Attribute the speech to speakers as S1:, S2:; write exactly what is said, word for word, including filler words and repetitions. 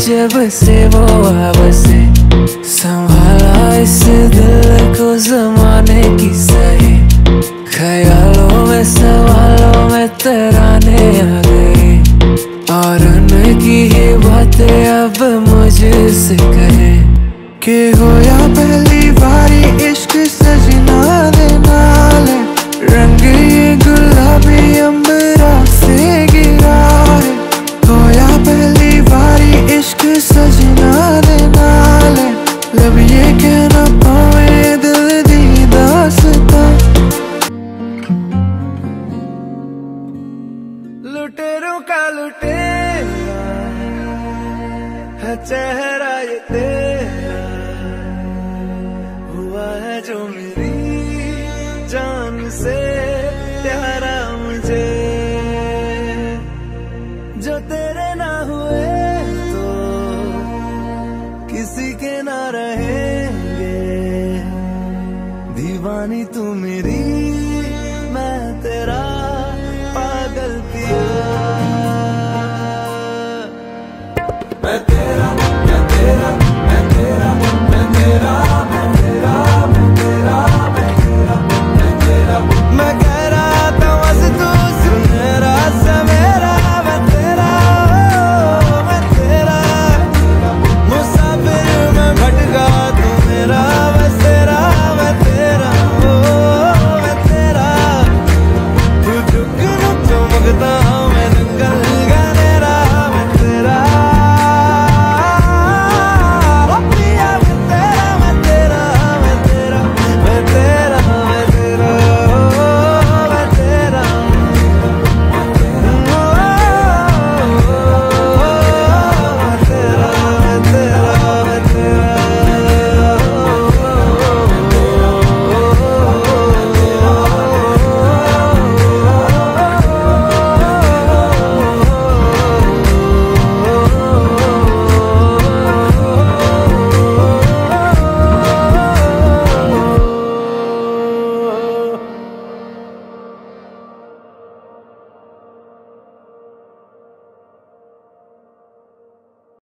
S1: जब से वो बसे, संभाला इस दिल को जमाने की सही, ख्यालों में सवालों में तराने आ गए, और उनकी ही बातें अब मुझसे कहे कि होया पहली बारी इश्क सजना दे नाल, रंग ये गुलाबी अंबरा से गिरा है। होया पहली बारी इश्क सजना दे नाल, लब ये कहना पावे दिल दी दास्तां। लुटेरों का लुटेरा है चेहरा